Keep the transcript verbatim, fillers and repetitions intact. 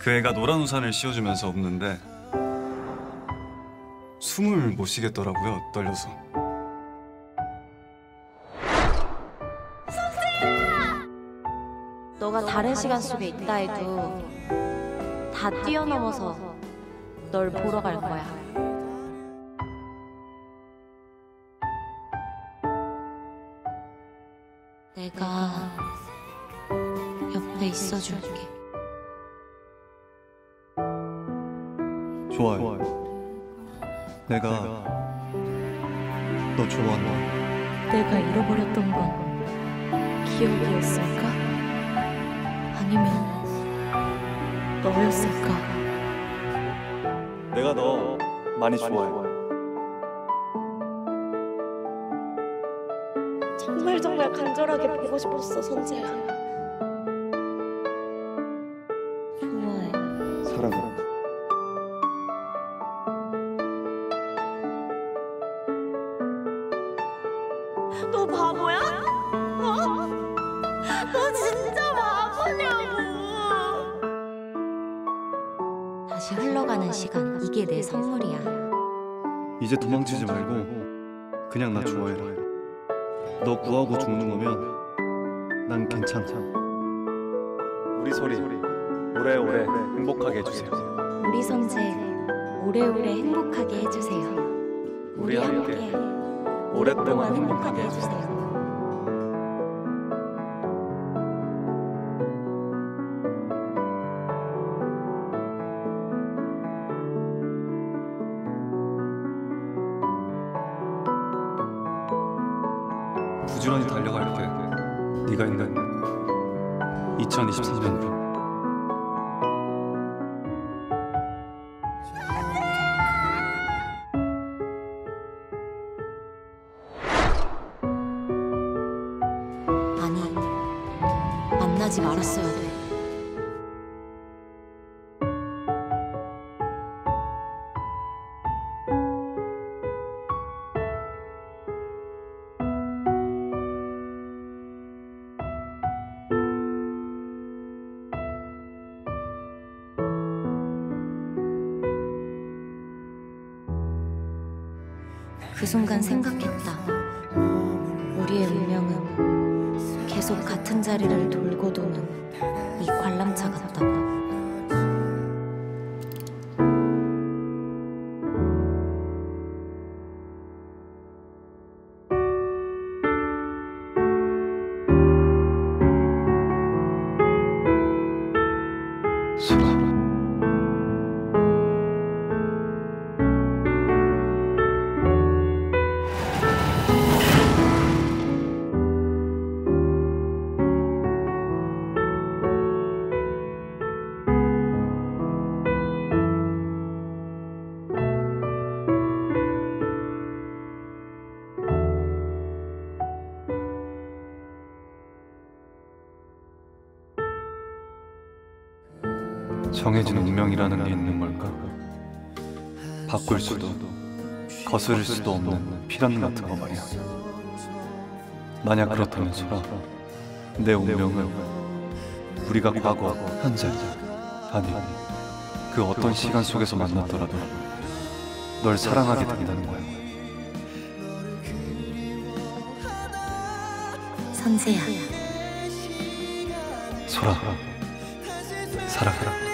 그 애가 노란 우산을 씌워주면서 웃는데 숨을 못 쉬겠더라고요, 떨려서. 너가 다른 시간 속에 있다 해도 다 뛰어넘어서 널 보러 갈 거야. 내가 옆에 있어줄게. 좋아요. 내가 너 좋아한다. 내가 잃어버렸던 건 기억이었을까? 아니면 너였을까? 내가 너 많이 좋아해. 정말 정말 간절하게 보고 싶었어, 선재야. 좋아해. 사랑해. 너 바보야? 어? 너 진짜 바보냐고. 다시 흘러가는 시간, 이게 내 선물이야. 이제 도망치지 말고 그냥 나 좋아해라. 너 구하고 죽는 거면 난 괜찮아. 우리 소리 오래오래 행복하게 해주세요. 우리 선재 오래오래 행복하게 해주세요. 우리 함께 오랫동안 행복하게 해주세요. 부지런히 달려갈게. 네가 있는 이천이십삼 년으로. 아니, 만나지 말았어야 돼. 그 순간 생각했다. 우리의 운명은 계속 같은 자리를 돌고 도는 이 관람차 같다고. 소라. 정해진 운명이라는 게 있는 걸까? 바꿀 수도 거스를 수도 없는 필연 같은 거 말이야. 만약 그렇다면 소라, 내 운명은 우리가 과거, 현재, 아니 그 어떤 시간 속에서 만났더라도 널 사랑하게 된다는 거야. 선재야. 소라, 사랑해라.